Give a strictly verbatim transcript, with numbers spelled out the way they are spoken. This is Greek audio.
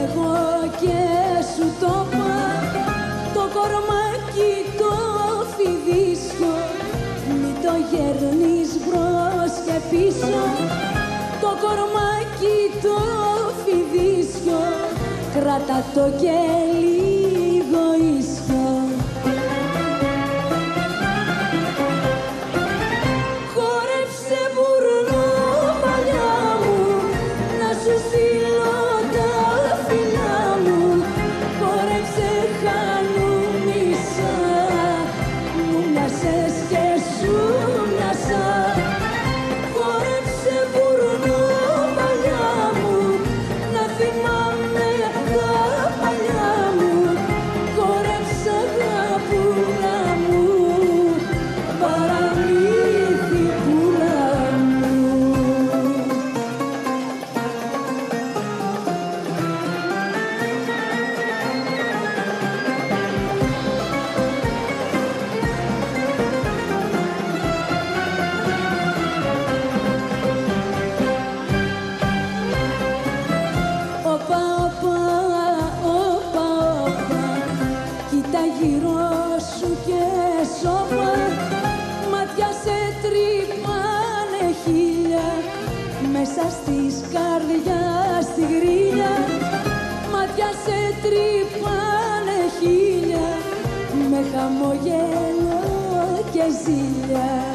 εγώ και σου το είπα, το κορμάκι το φιδίσκο, μη το γέρνεις μπρος και πίσω. Το κορμάκι το φιδίσκο, κράτα το και λίγο ίσιο. Χόρεψε βουρνό παλιά μου, να σου στείλω τα φιλιά μου. Χόρεψε χανουμίσα, μου μοιάσες και σου μοιάσα. Χόρεψε βουρνό παλιά μου, να θυμάμαι τα παλιά μου. Χόρεψε αγαπούλα μου, παραμύθι πουλά μου. Όπα, όπα, όπα, όπα, κοίτα γύρω σου και σώπα. Μάτια σε τρυπάνε χίλια, μέσα στις καρδιάς τη γρίλια. Μάτια σε τρυπάνε χίλια, με χαμογέλο και ζήλια.